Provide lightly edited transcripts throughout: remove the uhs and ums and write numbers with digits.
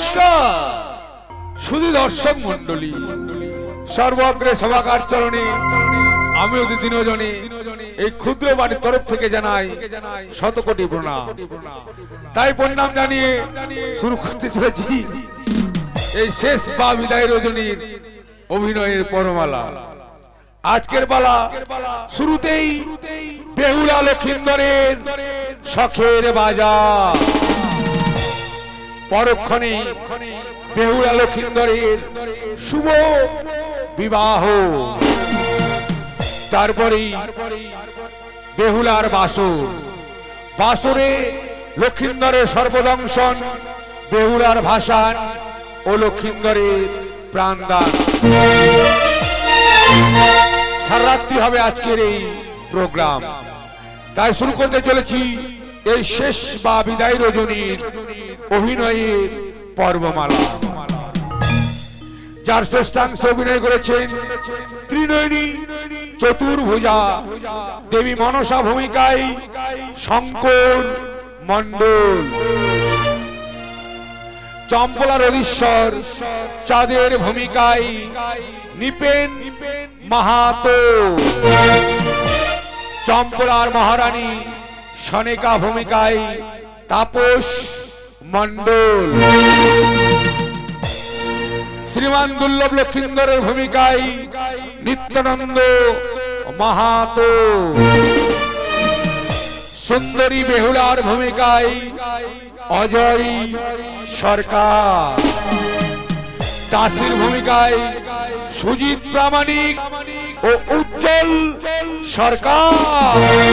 নমস্কার শুধু দর্শক মন্ডলী সর্বগ্রে সভাকার চরণে আমি অতি দিনজনে এই ক্ষুদ্র বাড়ির তরফ থেকে জানাই শতকোটি প্রণাম। তাই প্রণাম জানিয়ে শুরু করতে চলেছি এই শেষ বা বিদায় রজনীর অভিনয়ের পরমালা। আজকের পালা শুরুতেই বেহুলা লক্ষিন্দরের শখের বাজার, পরক্ষণে বেহুলা লক্ষিন্দরের শুভ বিবাহ, তারপরে বেহুলার বাসর, বাসরে লক্ষিন্দরের সর্বদংশন, বেহুলার ভাসান ও লক্ষিন্দরের প্রাণদান। সারারাত্রি হবে আজকের এই প্রোগ্রাম। তাই শুরু করতে চলেছি এই শেষ বা বিদায় রজনীর অভিনয়ের পর্বমালা। যার শ্রেষ্ঠাংশ অভিনয় করেছেন ত্রিনয়নী চতুর্ভুজা দেবী মনসা ভূমিকায় শঙ্কর মণ্ডল, চম্পলার অধীশ্বর চাঁদের ভূমিকায় নিপেন মাহাতো, চম্পলার মহারানী সনেকা ভূমিকায় তাপস মণ্ডল, শ্রীমান দুর্লভ লক্ষিন্দরের ভূমিকায় নিত্যানন্দ মাহাতো, সুন্দরী বেহুলার ভূমিকায় অজয় সরকার, দাসীর ভূমিকায় সুজিত প্রামাণিক ও উজ্জ্বল সরকার,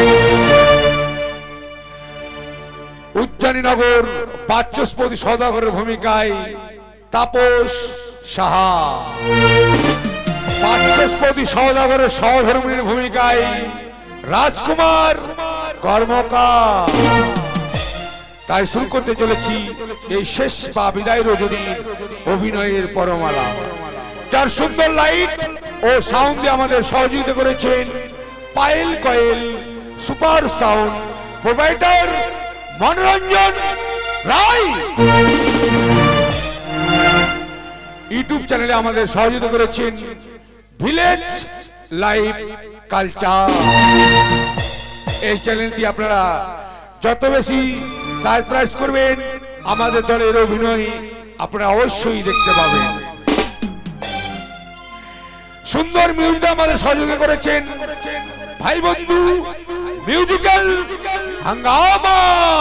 উজ্জয়িনীনগর বাচস্পতি সওদাগরের ভূমিকায় তাপস সাহা, বাচস্পতি সওদাগরের সহধর্মিণীর ভূমিকায় রাজকুমার কর্মকার। তাই শুরু করতে চলেছি এই শেষ বা বিদায় রজনীর অভিনয়ের পরমালা। যার সুন্দর লাইট ও সাউন্ড দিয়ে আমাদের সহযোগিতা করেছেন Payel Koyel super sound provider Manoranjan Roy. YouTube চ্যানেলে আমাদের সহযোগিতা করেছেন ভিলেজ লাইফ কালচার। এই চ্যানেলটি আপনারা যত বেশি সাবস্ক্রাইব করবেন আমাদের দলের অভিনয় আপনারা অবশ্যই দেখতে পাবেন। সুন্দর মিউজিক আমাদের সহযোগিতা করেছেন ভাই বন্ধু মিউজিক্যাল হাঙ্গামা।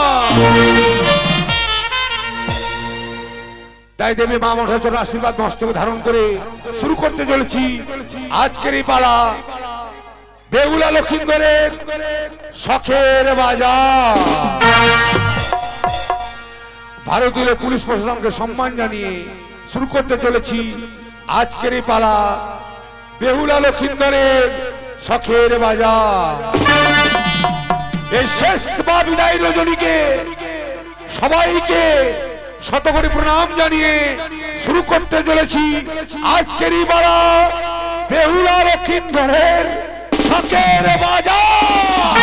তাই দেবী মা মনসার আশীর্বাদ মস্তকে ধারণ করে শুরু করতে চলেছি আজকের এই পালা বেহুলা লক্ষিন্দরের শখের বাজার। ভারতীয় পুলিশ প্রশাসনকে সম্মান জানিয়ে শুরু করতে চলেছি আজকের এই পালা বেহুলা লক্ষিন্দরের শখের বাজার। এই শেষ বা বিদায় রজনীকে সবাইকে শতকোটি প্রণাম জানিয়ে শুরু করতে চলেছি আজকের এই পালা বেহুলা লক্ষিন্দরের শখের বাজার।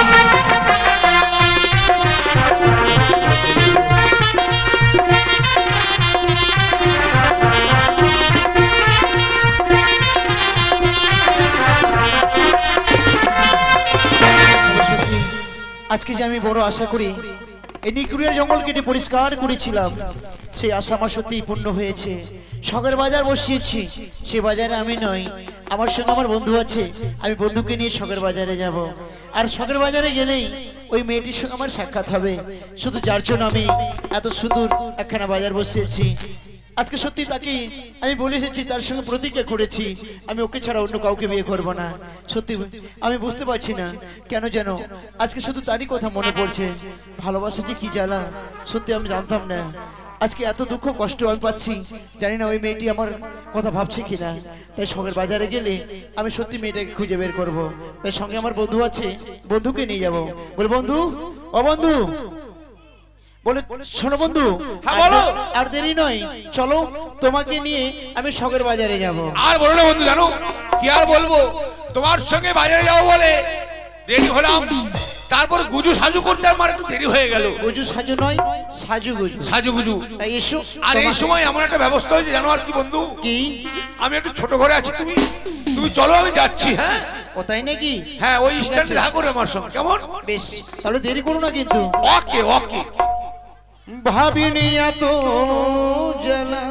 আজকে যে আমি বড় আশা করি এই নিকুড়িয়া জঙ্গল কেটে পরিষ্কার করেছিলাম, সেই আশা আমার সত্যিই পূর্ণ হয়েছে। শখের বাজার বসিয়েছি, সে বাজারে আমি নই, আমার সঙ্গে আমার বন্ধু আছে। আমি বন্ধুকে নিয়ে শখের বাজারে যাব, আর শখের বাজারে গেলেই ওই মেয়েটির সঙ্গে আমার সাক্ষাৎ হবে। শুধু যার জন্য আমি এত সুন্দর একখানা বাজার বসিয়েছি। আজকে সত্যি তাকে আমি বলে এসেছি, তার সঙ্গে প্রতিজ্ঞা করেছি আমি ওকে ছাড়া অন্য কাউকে বিয়ে করব না। সত্যি আমি বুঝতে পারছি না কেন যেন আজকে শুধু তারই কথা মনে পড়ছে। ভালোবাসা যে কি জ্বালা সত্যি আমি জানতাম না। আজকে এত দুঃখ কষ্ট আমি পাচ্ছি, জানি না ওই মেয়েটি আমার কথা ভাবছে কিনা। তাই শখের বাজারে গেলে আমি সত্যি মেয়েটাকে খুঁজে বের করব। তাই সঙ্গে আমার বন্ধু আছে, বন্ধুকে নিয়ে যাব। বলে বন্ধু, ও বন্ধু, বলে শোনো বন্ধু, আর দেরি নয়, চলো তোমাকে নিয়ে আমি শখের বাজারে যাব। আর বলো না বন্ধু, জানো কি আর বলবো, তোমার সঙ্গে বাজারে যাবো বলে রেডি হলাম, তারপর গুজু সাজু করতে আমার একটু দেরি হয়ে গেল। গুজু সাজু নয়, সাজু গুজু। সাজু গুজু। তাই এসো। আর এই সময় এমন একটা ব্যবস্থা হয়েছে জানো আর কি বন্ধু? কি? আমি একটু ছোট ঘরে আছি, তুমি চলো আমি যাচ্ছি। হ্যাঁ ও তাই নাকি? হ্যাঁ, ওই স্ট্যান্ডে দেখা করবে আমার সঙ্গে, কেমন? বেশ, তাহলে দেরি করো না কিন্তু। ওকে ওকে। ভাবিনি এত জ্বালা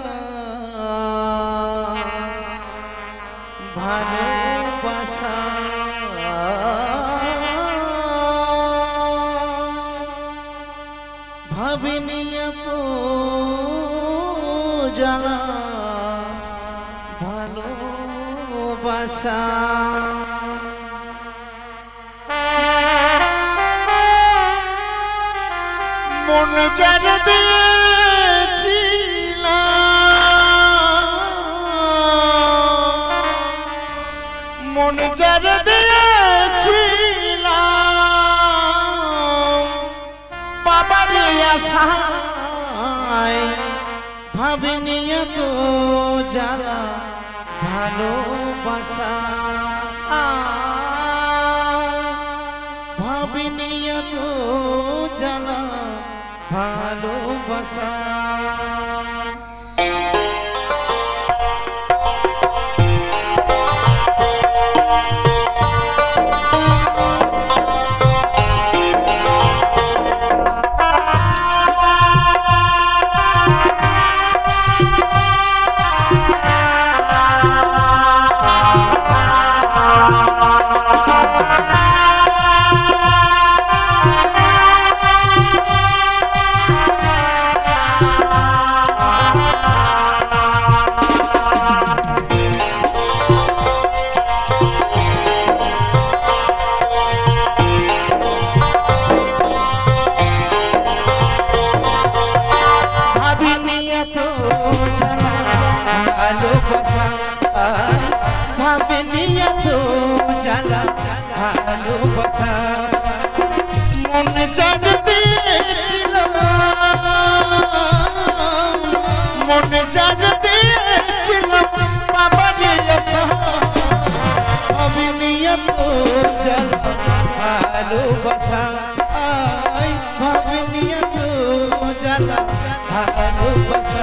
ভালোবাসা, ভাবিনি এত জ্বালা ভালোবাসা। মন যার দিয়েছিলাম, মন যার দিয়েছিলাম বাবার আশায়, ভাবিনি এত জ্বালা ভালোবাসা, ভাবিনি এত জ্বালা ভালোবাসা। মনে যার দিয়েছিলাম বাবার আশা, ভাবিনি এত জ্বালা ভালোবাসা, ভাবিনি এত জ্বালা ভালোবাসা।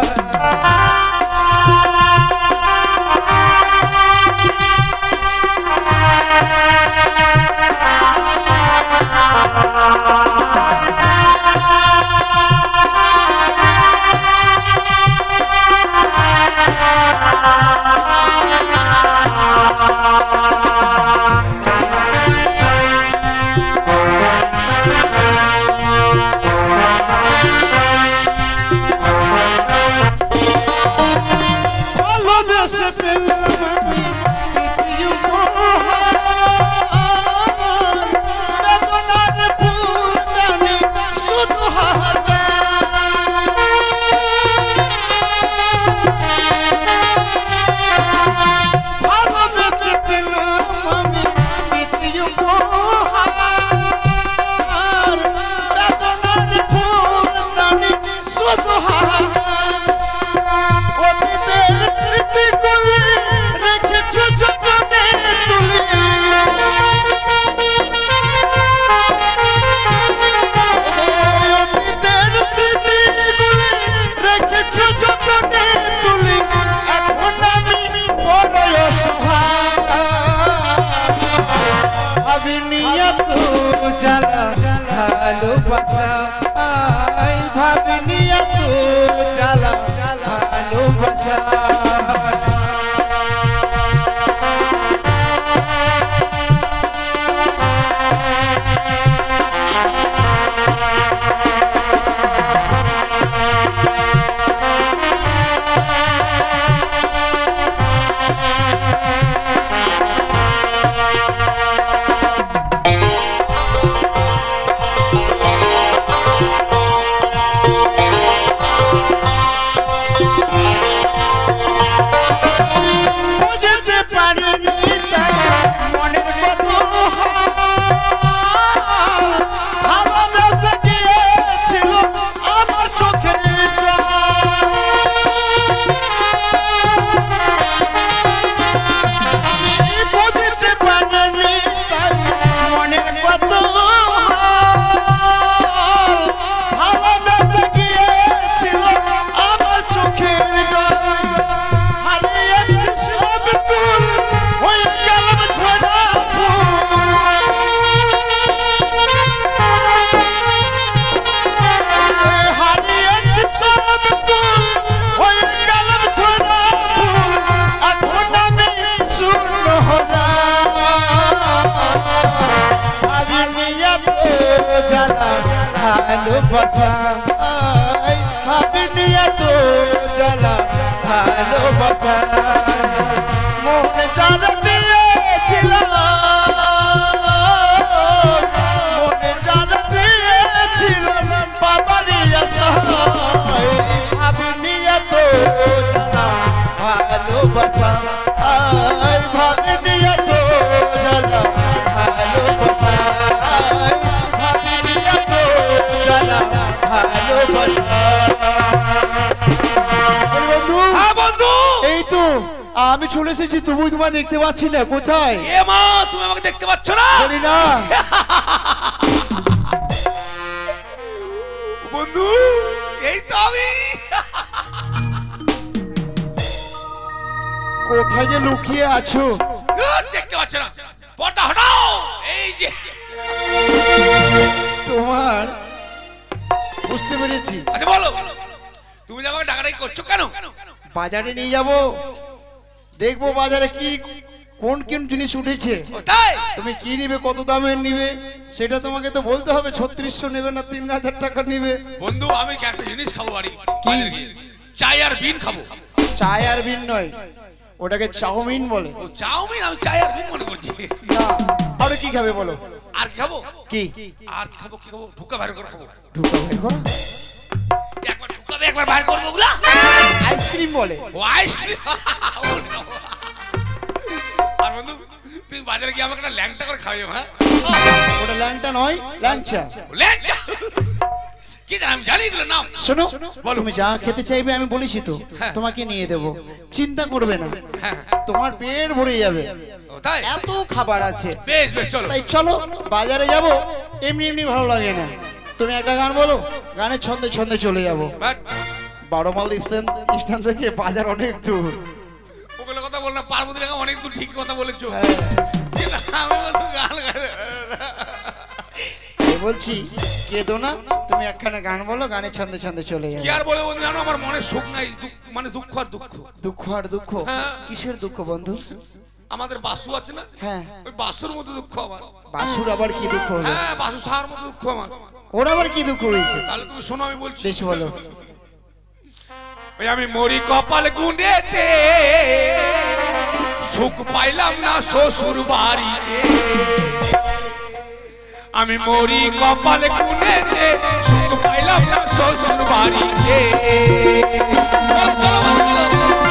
ভালোবাসা, ভাবিনি এত জ্বালা ভালোবাসা। হয়ে গেলাম ছোড়া ফুল, এখন আমি শূন্য হলাম। আমি এত জ্বালা ভালোবাসা, আমি এত জ্বালা ভালোবাসা, মনে জানা দিয়েছিলাম, মনে জানা দিয়েছিলাম বাবারই আশায়, আমি এত জ্বালা ভালোবাসা, ভাবিনি এত জ্বালা ভালোবাসা, ভাবিনি এত জ্বালা ভালোবাসা। হ্যাঁ বন্ধু, এই তো আমি চলে এসেছি, তবুই তোমার দেখতে পাচ্ছি না, কোথায়? এ মা, তুমি আমাকে দেখতে পাচ্ছ না? বলি না বন্ধু, এই তো আমি। কোথায় যে লুকিয়ে আছো? দেখতে পাচ্ছ না? পর্দা হটাও। এই যে তোমার বুঝতে পেরেছি। আচ্ছা বলো, তুমি যে আমাকে ডাকাডাকি করছো কেন? বাজারে নিয়ে যাব, দেখবো বাজারে কি কোন কোন জিনিস উঠেছে, তাই তুমি কি নিবে, কত দামের নিবে, সেটা তোমাকে তো বলতে হবে। 3600 নেবে না 3000 টাকা নিবে? বন্ধু, আমি কি একটা জিনিস খাবো বাড়ি, কি? চাই আর বিন খাবো। চায় আর বিন নয়, ওটাকে চাউমিন বলে। ও চাউমিন, আমি চাই আর বিন মনে করছি। না, আরে কি খাবে বলো? আর খাবো কি? আর খাবো, কি খাবো? ঢুকা বাইরে করে খাবো। ঢুকা বের করো। একবার ঢুকাবে, একবার বাইরে করবো ওগুলা। আইসক্রিম বলে। ও আইসক্রিম। আর বন্ধু, তুমি বাজারে গিয়ে আমাকে একটা ল্যাংটা করে খাওয়াবে। হ্যাঁ, ওটা ল্যাংটা নয়, ল্যাংচা। ল্যাংচা কি জানি, আমি জানি এগুলো নাম। শোনো, বলো। তুমি যা খেতে চাইবে আমি বলেছি তো, হ্যাঁ। তোমাকে নিয়ে দেবো, চিন্তা করবে না, হ্যাঁ, তোমার পেট ভরে যাবে, ও তাই? এত খাবার আছে। বেশ বেশ, চলো। তাই চলো বাজারে যাব, এমনি এমনি ভালো লাগে না। তুমি একটা গান বলো, গানের ছন্দে ছন্দে চলে যাব। বাট 12 মাইল স্ট্যান্ড থেকে বাজার অনেক দূর। ওগুলো কথা বল না, পার্বতী রেখা অনেক দূর, ঠিক কথা বলেছো। হ্যাঁ, কিন্তু আমি বন্ধু গান গাই। এই বলছি কেঁদো না, তুমি একখানা গান বলো, গানের ছন্দে ছন্দে চলে কি যাবে। আর বলে বন্ধু, জানো আমার মনে সুখ নাই, মানে দুঃখ আর দুঃখ। দুঃখ আর দুঃখ? হ্যাঁ। কিসের দুঃখ বন্ধু? আমাদের বাসু আছে না, হ্যাঁ, ওই বাসুর মতো দুঃখ আমার। বাসুর আবার কি দুঃখ হলো? হ্যাঁ, বাসু সাহার মতো দুঃখ আমার। ওর আবার কি দুঃখ হয়েছে? তাহলে তুমি শোনো, আমি বলছি। বেশ বলো। ওই আমি মরি কপাল গুঁড়েতে, সুখ পাইলাম না শ্বশুর বাড়িতে। আমি মরি কপাল গুঁড়েতে, সুখ পাইলাম না শ্বশুর বাড়িতে। বলো, বলো, বলো, বলো।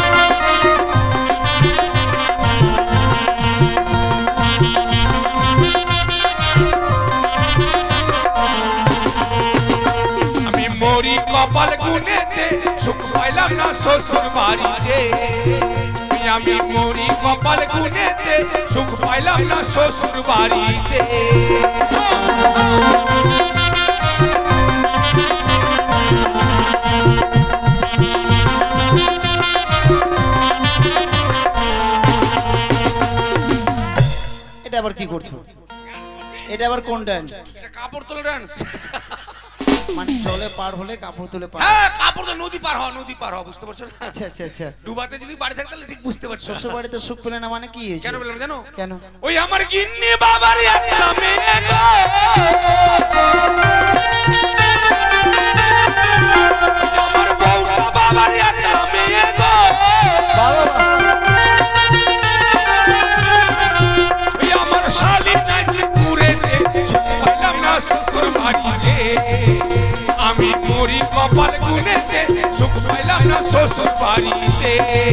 আমি মরি কপাল গুনেতে, সুখ পাইলাম না শ্বশুর বাড়িতে। আমি মরি কপাল গুনেতে, সুখ পাইলাম না শ্বশুর বাড়িতে। এটা আবার কি করছো? এটা আবার কোন ডান্স? এটা কাপড় তোলা ডান্স। মানে জলে পার হলে কাপড় তুলে পার? হ্যাঁ, কাপড় তো নদী পার হওয়া, নদী পার হওয়া, বুঝতে পারছো না? আচ্ছা আচ্ছা আচ্ছা। ডুবাতে যদি বাড়ি থাকতে তাহলে ঠিক বুঝতে পারছো। শ্বশুর বাড়িতে সুখ পেলে না মানে কি হয়েছে? কেন বললাম জানো? কেন? ওই আমার গিন্নি বাবার একটা মেয়ে গো, আমার বউটা বাবার একটা মেয়ে গো, বাবা, ওই আমার শালি নাকি ঘুরেছে, পাইলাম না শ্বশুর বাড়িতে। আমি মরি কপাল গুনেতে, সুখ পাইলাম না শ্বশুর বাড়িতে।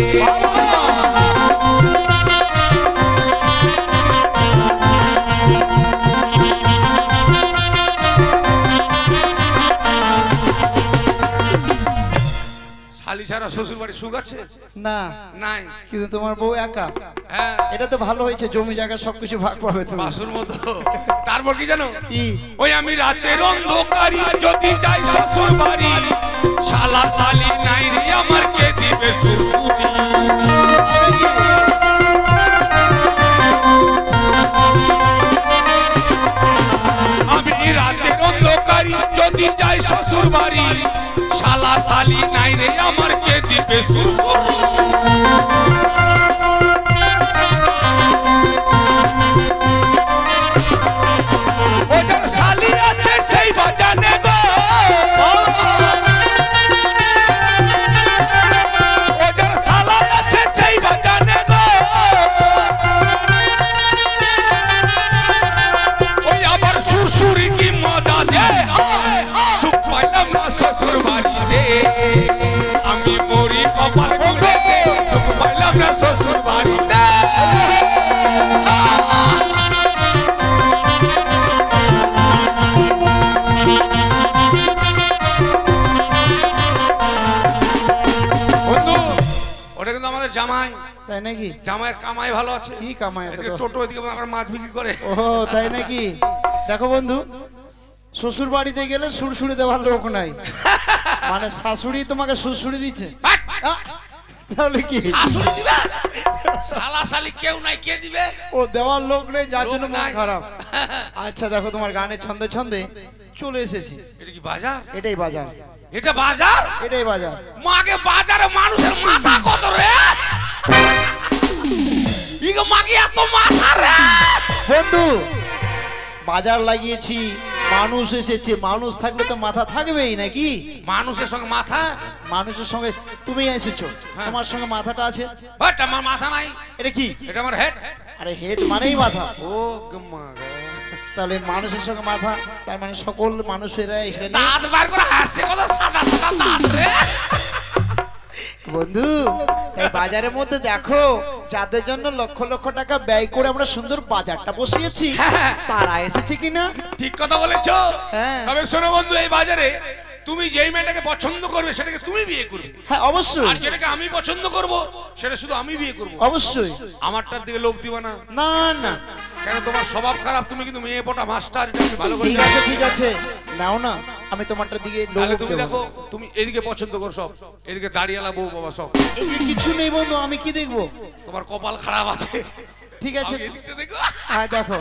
শালি ছাড়া শ্বশুর বাড়ি সুখ আছে? না নাই। কিন্তু তোমার বউ একা, হ্যাঁ, এটা তো ভালো হয়েছে, জমি জায়গা সবকিছু ভাগ পাবে তুমি। বাসুর মতো। তারপর কি জানো? কি? ওই আমি রাতের অন্ধকারি যদি যাই শ্বশুর বাড়ি, শালা শালি নাই রে আমার, কে দিবে শ্বশুরি। আমি রাতের অন্ধকারি যদি যাই শ্বশুর বাড়ি, শালা শালি শালি নাই রে আমার কে দিবে সুর ওদের শালি আছে সেই বাজানে গো ওদের শালা আছে সেই বাজানে গো ওই আবার সুরসুরি কি মজা দে সুখ পাইলাম না শ্বশুর বাড়িতে আমি মরি কপাল গুনেতে সুখ পাইলাম না শ্বশুর বাড়িতে বন্ধু ওটা কিন্তু আমাদের জামাই তাই নাকি? জামাইয়ের কামাই ভালো আছে কি কামাই আছে? এদিকে টোটো এদিকে আবার মাছ বিক্রি করে ও তাই নাকি? দেখো বন্ধু, শ্বশুর বাড়িতে গেলে সুরসুরি দেওয়ার লোক নাই, মানে শাশুড়ি তোমাকে সুরসুরি দিচ্ছে। আহ, তাহলে কি শাশুড়ি দিবে শালা শালি কেউ নাই কে দিবে ও দেওয়ার লোক নেই, যার জন্য লোক মন নাই। খারাপ। আচ্ছা দেখো, তোমার গানের ছন্দে ছন্দে চলে এসেছি। এটা কি বাজার এটাই বাজার, এটা বাজার এটাই বাজার। মাগে বাজারে মানুষের মাথা কত রে ইগো মাগে এত মাথা রে বন্ধু, বাজার লাগিয়েছি, মানুষ এসেছে, মানুষ থাকলে তো মাথা থাকবেই নাকি? মানুষের সঙ্গে মাথা মানুষের সঙ্গে তুমি এসেছো, তোমার সঙ্গে মাথাটা আছে। বাট আমার মাথা নাই এটা কি? এটা আমার হেড আরে হেড মানেই মাথা। ও গম্মা তাহলে মানুষের সঙ্গে মাথা, তার মানে সকল মানুষেরা এখানে। দাঁত বার করে হাসছে কত সাদা সাদা দাঁত রে বন্ধু, এই বাজারের মধ্যে দেখো, যাদের জন্য লক্ষ লক্ষ টাকা ব্যয় করে আমরা সুন্দর বাজারটা বসিয়েছি, তারা এসেছে কিনা? ঠিক কথা বলেছো। হ্যাঁ। তবে শোনো বন্ধু, এই বাজারে তুমি যেই মেয়েটাকে পছন্দ করবে সেটাকে তুমি বিয়ে করবে, হ্যাঁ অবশ্যই, আর যেটাকে আমি পছন্দ করব সেটা শুধু আমি বিয়ে করব। অবশ্যই। আমারটার দিকে লোভ দিবা না, না না, কেন তোমার স্বভাব খারাপ, তুমি কিন্তু মেয়ে পটা মাস্টার, এটা আমি ভালো করে ঠিক জানি। আছে ঠিক আছে, নাও না, আমি তোমারটার দিকে লোভ তাহলে তুমি দেবো দেখো, না। তুমি এদিকে পছন্দ করো সব, এদিকে দাঁড়িয়ালা বউ বাবা সব, এদিকে কিছু নেই বন্ধু, আমি কি দেখবো? তোমার কপাল খারাপ আছে। ঠিক আছে, আমি এদিকটা দেখো। হ্যাঁ দেখো।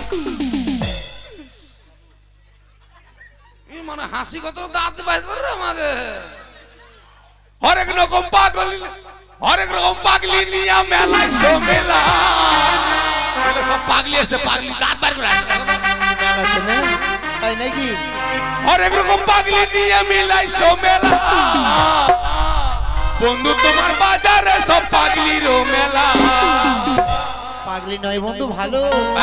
এই মানে হাসি কত দাঁত বাইর করে আমাকে, হরেক রকম পাগল, হরেক রকম পাগলি নিয়া মেলায় মেলা, এগুলো সব পাগলি আছে, পাগলি দাঁত বাইর করে আসে। মেলাতে না? তাই নাকি? হরেক রকম পাগলি নিয়ে মেলায় মেলা, বন্ধু তোমার বাজারে সব পাগলির মেলা। পাগলি নয় বন্ধু, ভালো।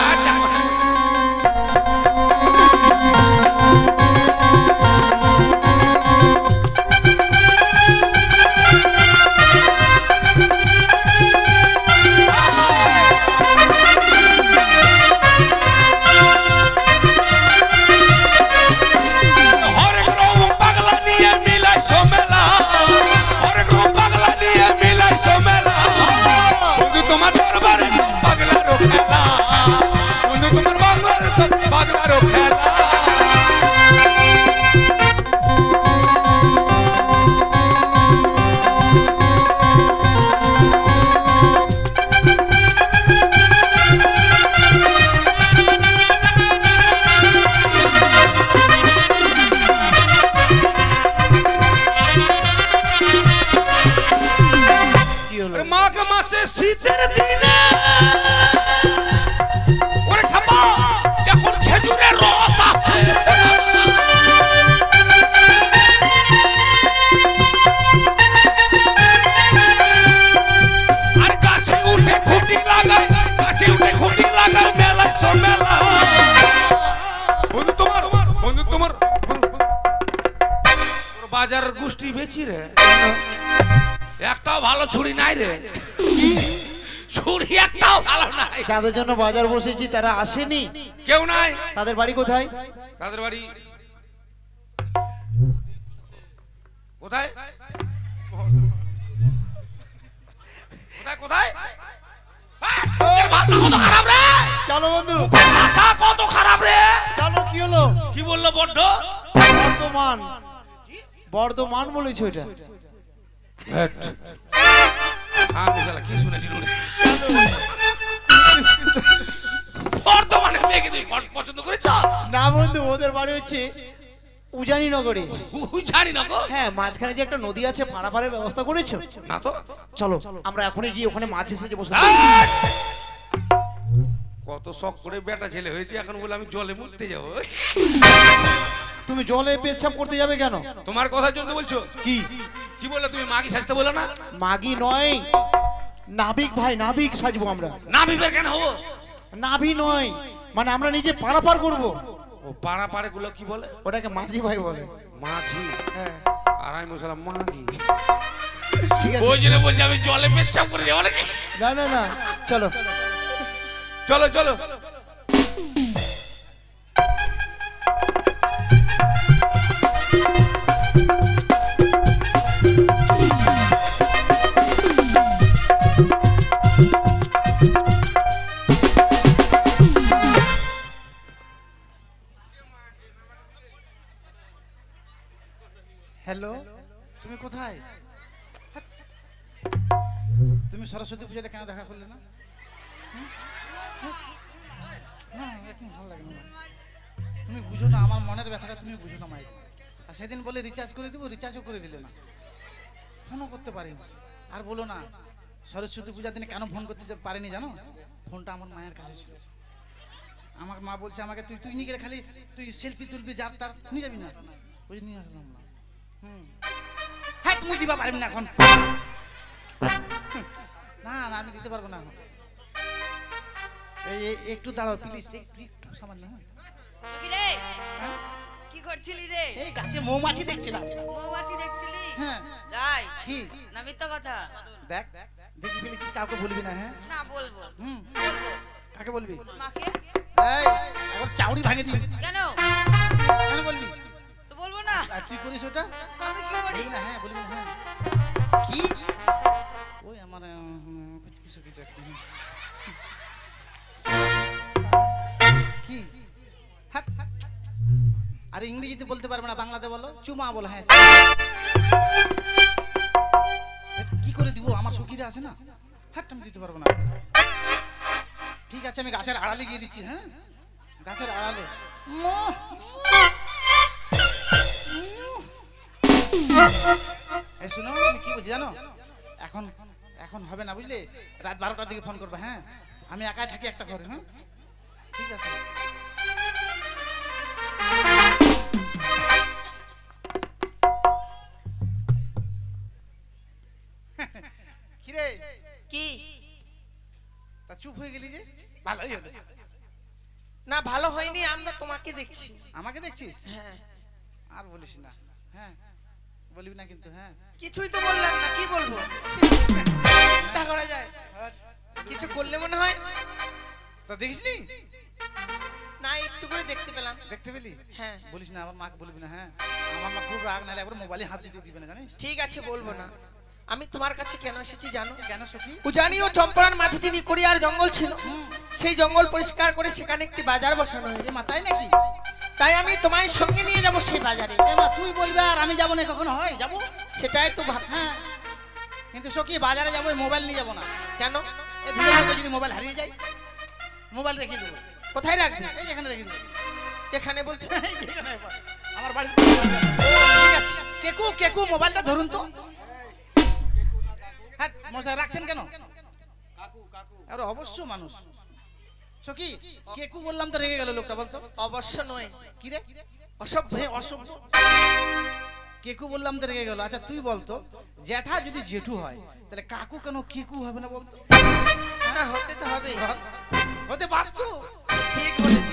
হরেক রকম পাগলা নিয়ে মিলাই মেলা, হরেক রকম পাগলা নিয়ে মিলাই মেলা, বন্ধু তোমার দরবারে সব পাগলারও খেলা, বন্ধু তোমার বাংলার সব পাগলারও খেলা। কি হলো? মাঘ মাসে শীতের দিনে ওরে খাবো যখন খেজুরের রস আছে, আর গাছে উঠে খুঁটি লাগায়, গাছে উঠে খুঁটি লাগায় মেলায় সব মেলা। বন্ধু তোমার, বন্ধু তোমার বাজার গোষ্ঠী বেচি রে, একটাও ভালো ছুরি নাই রে, ছুরি একটাও ভালো নাই। যাদের জন্য বাজার বসেছি তারা আসেনি, কেউ নাই। তাদের বাড়ি কোথায়? তাদের বাড়ি কোথায়? কোথায় কোথায়? ভাষা কত খারাপ রে, চলো বন্ধু, ভাষা কত খারাপ রে। চলো। কি হলো? কি বললো বড্ড? বর্ধমান, বর্ধমান বলেছো এটা? আমি শালা কি শুনেছিল রে? বর্তমানে মেয়েকে তুই পছন্দ করেছ? না বন্ধু, ওদের বাড়ি হচ্ছে উজানি নগরে। জানি না গো। হ্যাঁ, মাঝখানে যে একটা নদী আছে, পারাপারের ব্যবস্থা করেছো? না তো। চলো আমরা এখনই গিয়ে ওখানে মাছ এসে বসে। কত শখ করে বেটা ছেলে হয়েছে, এখন বলে আমি জলে মুততে যাব। তুমি জলে পেচ্ছাপ করতে যাবে কেন? তোমার কথা জন্য বলছো। কি কি বললে তুমি? মাগি সাজতে বলো না? মাগি নয়, নাবিক ভাই, নাবিক সাজবো আমরা। না বিবের কেন হবো? নাভি নয়, মানে আমরা নিজে পারাপার করব। ও পাড়া পাড়ে গুলো কি বলে? ওটাকে মাঝি ভাই বলে। মাঝি? হ্যাঁ। আর আমি বলছিলাম মাগি। ঠিক আছে, ওই জন্য বলছি আমি জলে পেচ্ছাপ করে যাবো নাকি? না না না, চলো চলো চলো। হ্যালো, তুমি কোথায়? তুমি সরস্বতী পূজাতে কেন দেখা করলে না? না, এখন ভালো লাগে না। তুমি বুঝো না আমার মনের ব্যথাটা, তুমি বুঝো না মাইক। আর সেদিন বলে রিচার্জ করে দেবো, রিচার্জও করে দিলে না, ফোনও করতে পারিনি। আর বলো না, সরস্বতী পূজার দিনে কেন ফোন করতে পারিনি জানো? ফোনটা আমার মায়ের কাছে ছিল। আমার মা বলছে আমাকে, তুই তুই নিয়ে গেলে খালি তুই সেলফি তুলবি, যার তার নিয়ে যাবি না। ওই নিয়ে আসলাম না। হ্যাঁ, তুমি দিবা পারবি না এখন। না না, আমি দিতে পারবো না এখন। এই একটু দাঁড়াও প্লিজ, একটু সামান্য। হ্যাঁ? কি করছিলি রে? এই গাছে মৌমাছি দেখছিলাম। মৌমাছি দেখছিলি? হ্যাঁ। যাই কি? না মিথ্যা কথা? দেখ, দেখি ফেলেছিস, কাউকে বলবি না। হ্যাঁ না বলবো। বলবো। বলবো। কাকে বলবি? তোর মাকে? এই আবার চাউড়ি ভাঙে দিবি। কেন? কেন বলবি? তো বলবো না। আর তুই করিস ওটা? আমি কি করি? বলবি না। হ্যাঁ বলবি না। হ্যাঁ কি? ওই আমার কিছু কিছু কি? হাট হাট। আরে ইংরেজিতে বলতে পারবে না, বাংলাতে বলো। চুমা বলো। হ্যাঁ, কি করে দিব? আমার সখীরা আছে না। হাট, আমি দিতে পারবো না। ঠিক আছে, আমি গাছের আড়ালে গিয়ে দিচ্ছি। হ্যাঁ, গাছের আড়ালে। এই শুনো, আমি কি বলছি জানো? এখন এখন হবে না, বুঝলে? রাত 12টার দিকে ফোন করবে। হ্যাঁ, আমি একাই থাকি একটা ঘরে। হ্যাঁ, ঠিক আছে। কিরে, কি? তা চুপ হয়ে গেলি যে? ভালোই হলো। না ভালো হয়নি, আমরা তোমাকে দেখছি। আমাকে দেখছিস? হ্যাঁ। আর বলিস না। হ্যাঁ, বলবি না কিন্তু। হ্যাঁ, কিছুই তো বললাম না, কি বলবো? চিন্তা করা যায়, কিছু করলে মনে হয়। তো দেখিসনি? না, একটু করে দেখতে পেলাম। দেখতে পেলি? হ্যাঁ। বলিস না, আমার মাকে বলবি না। হ্যাঁ, আমার মা খুব রাগ, নাহলে একবার মোবাইলে হাত দিতে দিবে না, জানিস? ঠিক আছে, বলবো না। আমি তোমার কাছে কেন এসেছি জানো? কেন সখী? উজানি ও চম্পার মাঝে যে নিকড়িয়ার জঙ্গল ছিল, সেই জঙ্গল পরিষ্কার করে সেখানে একটি বাজার বসানো হয়েছে। এ মাথায় নাকি? তাই আমি তোমার সঙ্গে নিয়ে যাব সেই বাজারে। এ মা, তুই বলবি আর আমি যাবো না? কখনো হয় যাবো? সেটাই তো ভাবছি। হ্যাঁ, কিন্তু সখী বাজারে যাবো, মোবাইল নিয়ে যাবো না। কেন? এই ভিড়ের মধ্যে যদি মোবাইল হারিয়ে যায়, মোবাইল রেখে দেবো। কোথায় রাখবি? এই যেখানে রেখে দেবো। এখানে বলতে? এই যেখানে, আমার বাড়িতে। ঠিক আছে। কেকু, কেকু, মোবাইলটা ধরুন তো। হ্যাঁ, মশাই রাখছেন কেন? আরে অবশ্য মানুষ। সখী, কেকু বললাম তো রেগে গেল লোকটা, বলতো। অবশ্য নয়। কি রে? অসভ্য। অসভ্য। কেকু বললাম তো রেগে গেল। আচ্ছা তুই বলতো, জ্যাঠা যদি জেঠু হয় তাহলে কাকু কেন কেকু হবে না বলতো? না, হতে তো হবে। হতে পারতো। ঠিক বলেছি।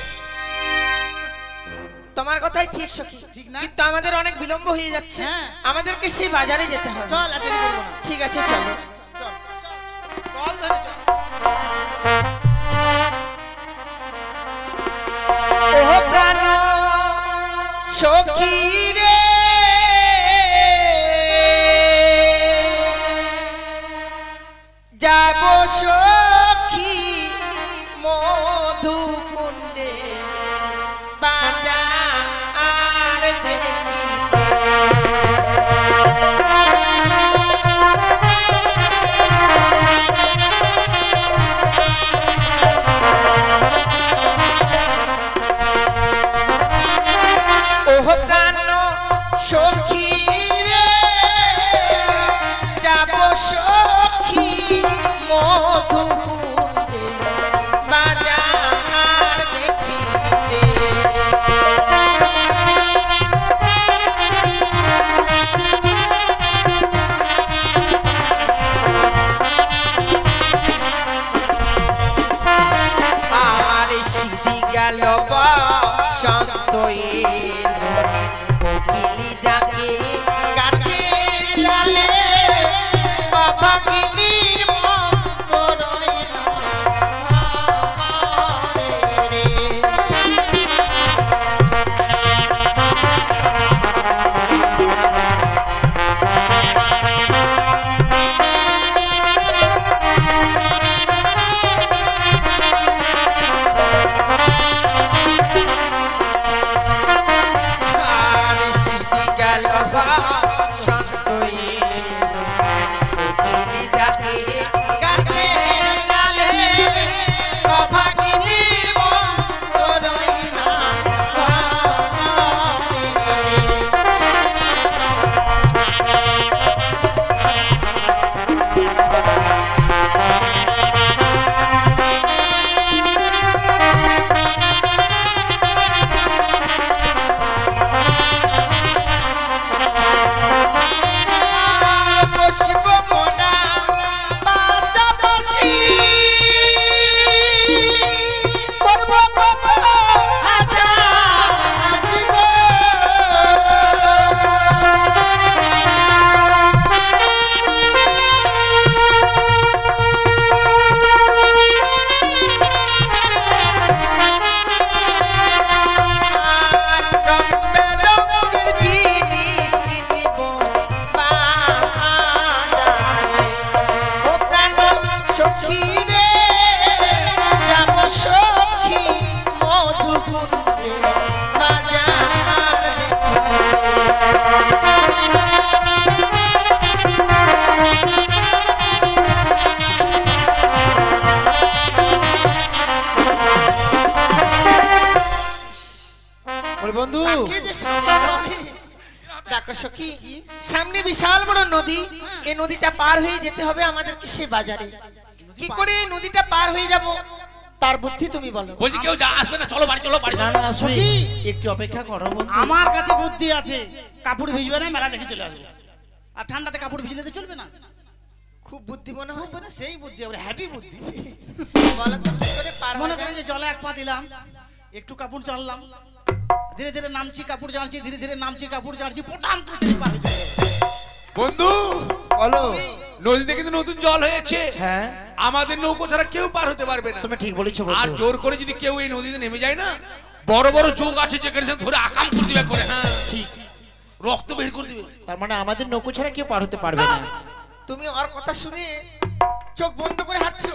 তোমার কথাই ঠিক সখী। ঠিক না? কিন্তু আমাদের অনেক বিলম্ব হয়ে যাচ্ছে। হ্যাঁ। আমাদেরকে সেই বাজারে যেতে হবে। চল, আর দেরি করবো না। ঠিক আছে, চলো। চল, চল ধরে চল। ও প্রাণ সখী রে, যাব সখী মধুকুণ্ডে বাজার দেখিতে। ওহ দেখো সখী, সামনে বিশাল বড় নদী, এই নদীটা পার হয়ে যেতে হবে আমাদের কিসে বাজারে। কি করে এই নদীটা পার হয়ে যাব তার বুদ্ধি তুমি বলো। বলছি কেউ যা আসবে না, চলো বাড়ি, চলো বাড়ি। না না আসবে, একটু অপেক্ষা করো বন্ধু। আমার কাছে বুদ্ধি আছে, কাপড় ভিজবে না, মেলা দেখে চলে আসবো। আর ঠান্ডাতে কাপড় ভিজলে তো চলবে না। খুব বুদ্ধি মনে হয়। না সেই বুদ্ধি, আবার হ্যাপি বুদ্ধি। বলো তো কি করে পার মনে হয়ে করেন যায়? যে জলে এক পা দিলাম, একটু কাপড় চাললাম, ধীরে ধীরে নামছি কাপড় জানছি, ধীরে ধীরে নামছি কাপড় জানছি, পোটাম করে চলে পার হয়ে যাবে। বন্ধু বলো। নদীতে কিন্তু নতুন জল হয়েছে, হ্যাঁ আমাদের নৌকো ছাড়া কেউ পার হতে পারবে না। তুমি ঠিক বলেছো আর বন্ধু। জোর করে যদি কেউ এই নদীতে নেমে যায় না, বড় বড় যোগ আছে যেখানে সে ধরে আকাম করে দিবে করে, হ্যাঁ ঠিক, রক্ত বের করে দিবে। তার মানে আমাদের নৌকো ছাড়া কেউ পার হতে পারবে না। তুমি ওর কথা শুনে চোখ বন্ধ করে হাঁটছো।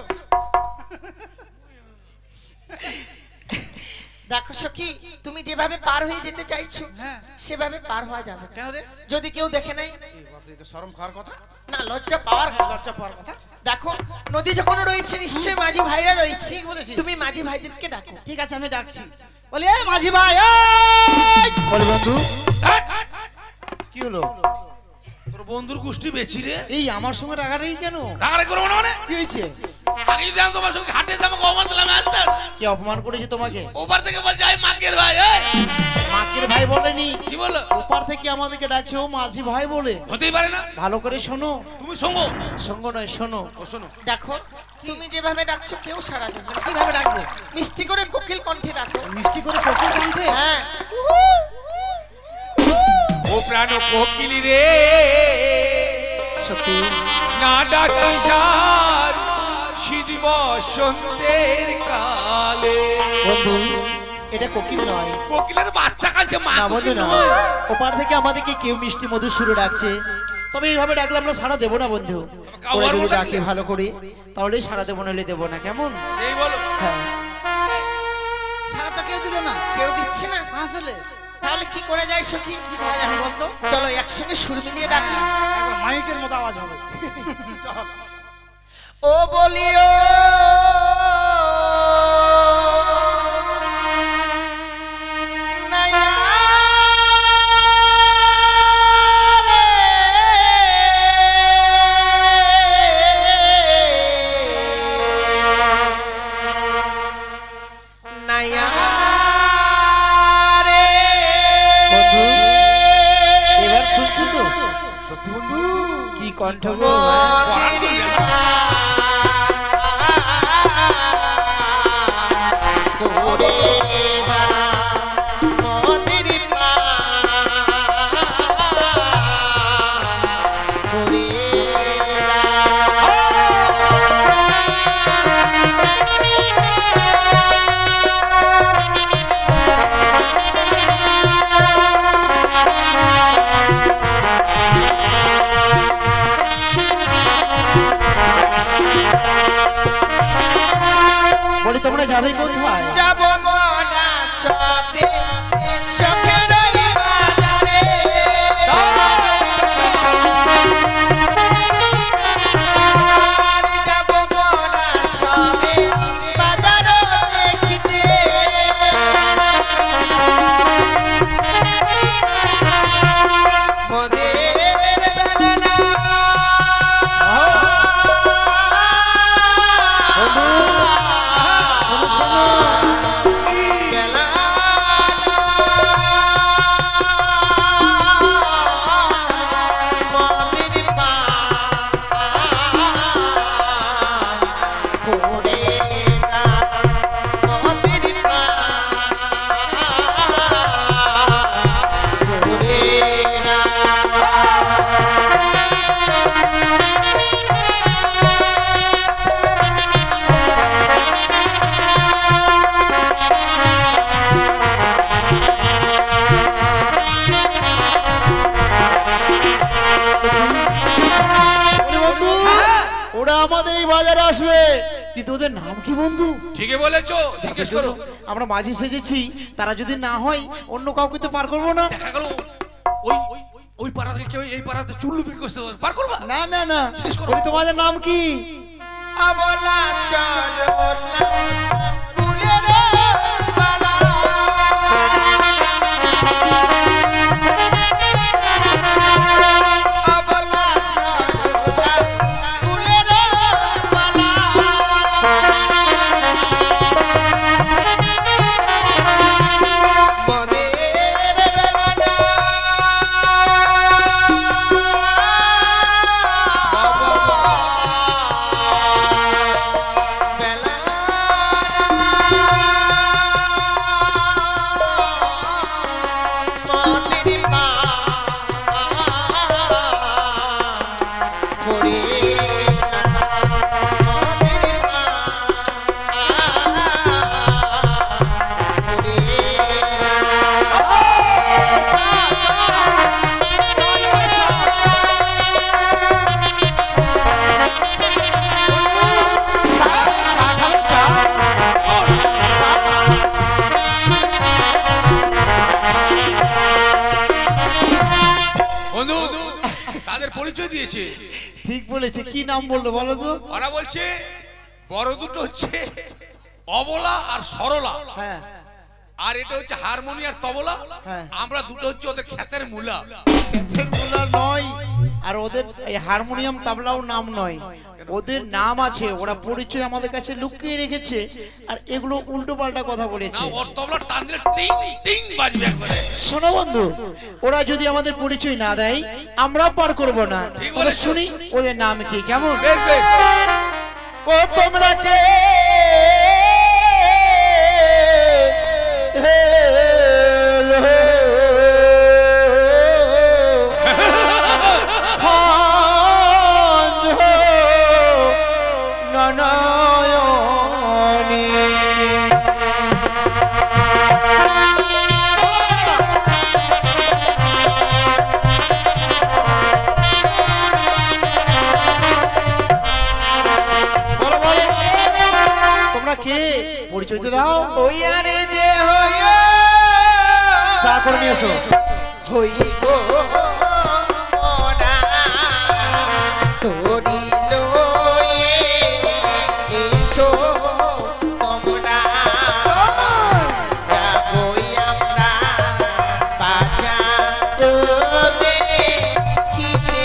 দেখো সখী, তুমি যেভাবে পার হয়ে যেতে চাইছো হ্যাঁ। সেভাবে পার হওয়া যাবে না। কেন রে? যদি কেউ দেখে নাই, এই বাপরে, তো শরম খাওয়ার কথা, না লজ্জা পাওয়ার। লজ্জা পাওয়ার কথা। দেখো নদী যখন রয়েছে নিশ্চয়ই মাঝি ভাইরা রয়েছে, ঠিক বলেছিস। তুমি মাঝি ভাইদেরকে ডাকো। ঠিক আছে, আমি ডাকছি। বলি এই মাঝি ভাই, এই! বল বন্ধু, কি হলো? তোর বন্ধুর গোষ্ঠী বেচি রে, এই আমার সঙ্গে রাগারাগি কেন? রাগারে করবো না মানে? কি হয়েছে? আগে যদি আমি তোমার সঙ্গে হাঁটে আমাকে অমান দিলাম আসতাম, কি অপমান করেছে তোমাকে? ওপার থেকে বলছে আমি মাকের ভাই। এই, মাকের ভাই বলেনি, কি বলো? ওপার থেকে আমাদেরকে ডাকছে ও মাঝি ভাই বলে। হতেই পারে না, ভালো করে শোনো, তুমি সঙ্গ সঙ্গ নয় শোনো। ও শোনো। দেখো তুমি যেভাবে ডাকছো কেউ সাড়া দেবে না। কিভাবে ডাকবো? মিষ্টি করে কোকিল কণ্ঠে ডাকো। মিষ্টি করে কোকিল কণ্ঠে? হ্যাঁ, ও প্রাণ কোকিলি রে, সত্যি না ডাকি যার শীত বসন্তের কালে। বন্ধু, এটা কোকিল নয়। কোকিলের বাচ্চা কাছে মা না বন্ধু কোকিল না, নয়। ওপার থেকে আমাদেরকে কেউ মিষ্টি মধুর সুরে ডাকছে, তবে এইভাবে ডাকলে আমরা সাড়া দেবো না বন্ধু। কাউয়ার ওরা যদি মতো ডাকে কি? ভালো করে তাহলেই সাড়া দেবো, নইলে দেবো না, কেমন? সেই বলো। হ্যাঁ সারা তো কেউ দিল না। কেউ দিচ্ছে না, আসলে তাহলে কি করে যায় সখী? কি করা যাবে বলতো? চলো একসঙ্গে সুর মিলিয়ে ডাকি। একবার মাইকের মতো আওয়াজ হবে। চল। ও বলিও নাইয়া রে, নাইয়া রে। বন্ধু, এবার শুনছো তো? সত্যি বন্ধু, কি কণ্ঠ গো! বলি তোমরা যাবে কোথায়? যাব মনা সবে সখের বাজারে, যাব মনা সবে বাজার দেখিতে, মোদের বেলনা শোনো শোনো, বলি বন্ধু, ওরা আমাদের এই বাজারে আসবে, কিন্তু ওদের নাম কি বন্ধু? ঠিকই বলেছো, জিজ্ঞেস করো। আমরা মাঝি সেজেছি, তারা যদি না হয় অন্য কাউকে তো পার করবো না। দেখা গেল ওই ওই পাড়া থেকে কেউ এই পাড়াতে চুল্লু বিক্রি করতে পার করবা। না না না, বলি তোমাদের নাম কি? অবলা সরবলা ফুলের মালা, করে বন্ধু তাদের পরিচয় দিয়েছে। ঠিক বলেছে, কি নাম বললো বলো তো? ওরা বলছে বড় দুটো হচ্ছে অবলা আর সরলা, হ্যাঁ আর এটা হচ্ছে হারমোনি আর তবলা। হ্যাঁ। আমরা দুটো হচ্ছে ওদের ক্ষেতের মূলা। ক্ষেতের নয়, আর ওদের এই হারমোনিয়াম তবলাও নাম নয়, ওদের নাম আছে, ওরা পরিচয় আমাদের কাছে লুকিয়ে রেখেছে, আর এগুলো উল্টো পাল্টা কথা না বলেছে। ওর তবলা টান দিলে টিং টিং বাজবে একবারে। শোনো বন্ধু, ওরা যদি আমাদের পরিচয় না দেয় আমরাও পার করব না। ঠিক তবে বলেছো। শুনি ওদের নাম কি, কেমন? বেশ বেশ। ও তোমরা কে? পরিচয় তো দাও। ওই আরে যে হইও চা করে নিয়ে এসো। হইগো মোরা তোরি লয়ে এসো তোমরা যাবই আমরা বাজার দেখিতে।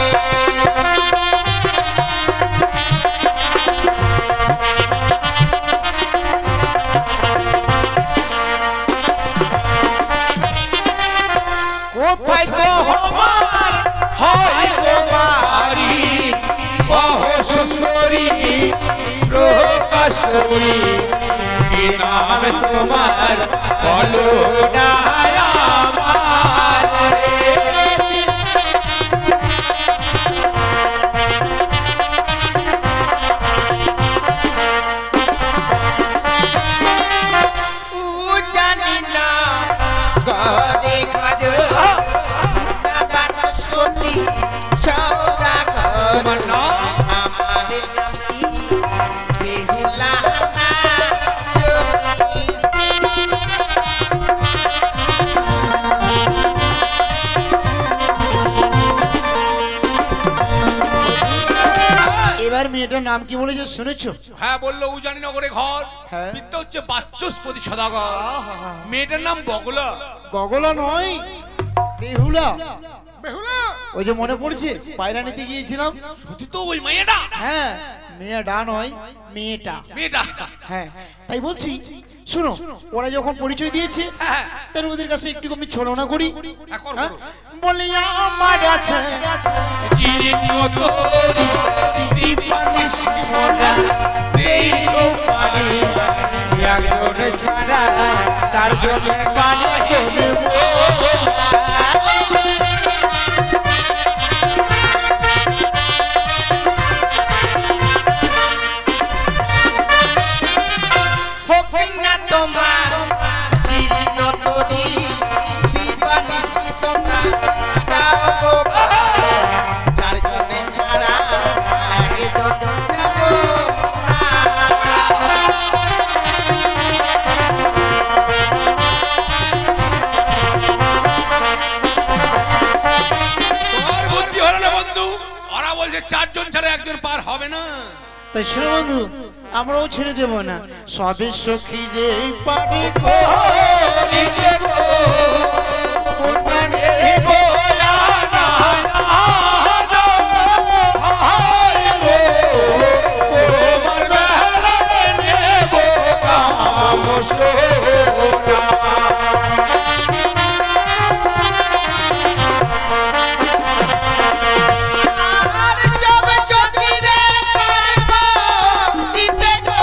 কোথায় তোমার হয় তোমারি বহু সুন্দরী প্রকাশনী, কি নাম তোমার বলো না আমার। জানি না ঘরে ঘরে বানস্পতি সৌদাগর তোমার নাম? আমাদের নাম কি বেহুলা না চলি। এবার মেয়েটার নাম কি বলেছে শুনেছো? হ্যাঁ বললো উজানি নগরে ঘর, হ্যাঁ। বিদ্যা হচ্ছে বাচস্পতি সদাগর। মেয়েটার নাম বগলা। গগলা নয়, বেহুলা। বেহুলা? ওই যে মনে পড়ছে পায়রা নিতে গিয়েছিলাম। সত্যি তো ওই মেয়েটা? হ্যাঁ, মেয়েটা নয়, মেয়েটা। মেয়েটা? হ্যাঁ, তাই বলছি শোনো, ওরা যখন পরিচয় দিয়েছে হ্যাঁ। তাহলে ওদের কাছে একটু আমি ছলনা করি। হ্যাঁ, করো, হ্যাঁ? করো। বলি আমার আছে জীর্ণ তরি দীপানি সোনা দেই তো পারি একজন ছাড়া চারজনের পানি দেব। হোক না তোমার জীর্ণ তরি দিবানিশি তোমরা দাও গো চারজনে ছাড়া আগে যজন যাবো তোমার বুদ্ধি হলো না বন্ধু? ওরা বলছে চারজন ছাড়া একজন পার হবে না। তাই শোনো বন্ধু, আমরাও ছেড়ে দেব না। সবে সখী রে পারি করিতে গো কোনারে গোলা না আদো হায় গো তোমার বেলা নেব কাম সোনা। আর সব সখীরে দিতে গো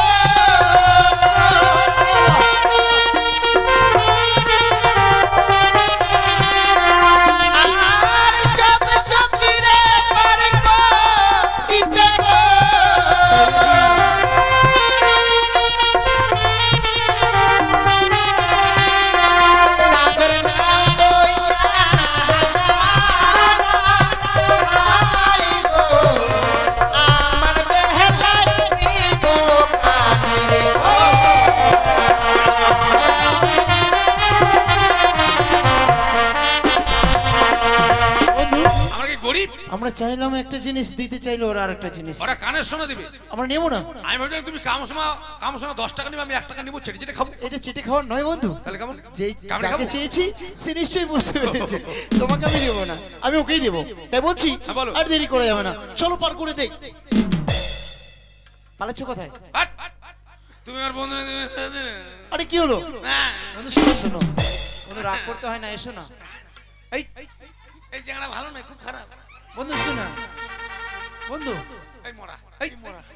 চাইলাম একটা জিনিস, দিতে চাইলো ওরা আরেকটা জিনিস। ওরা কানের শোনা দিবে, আমরা নেবো না। আমি ভাবছিলাম তুমি কামসমা 10 টাকা নিবে, আমি 1 টাকা নিবো, চেটে চেটে খাবো। এটা চেটে খাওয়ার নয় বন্ধু। তাহলে কেমন? যেই কেমনে যাকে খাবো? চেয়েছি সে নিশ্চয়ই বুঝতে পেরেছে, তোমাকে আমি দেবো না, আমি ওকেই দেবো। তাই বলছি হ্যাঁ, বলো। আর দেরি করা যাবে না, চলো পার করে দেখ। পালাচ্ছ কোথায়? হাট! তুমি আর বন্ধু আরে কি হলো বন্ধু? শোনো শোনো, কোনো রাগ করতে হয় না, এসো না। এই এই জায়গাটা ভালো নয়, খুব খারাপ। বন্ধু শোনা, বন্ধু এই মরা, এই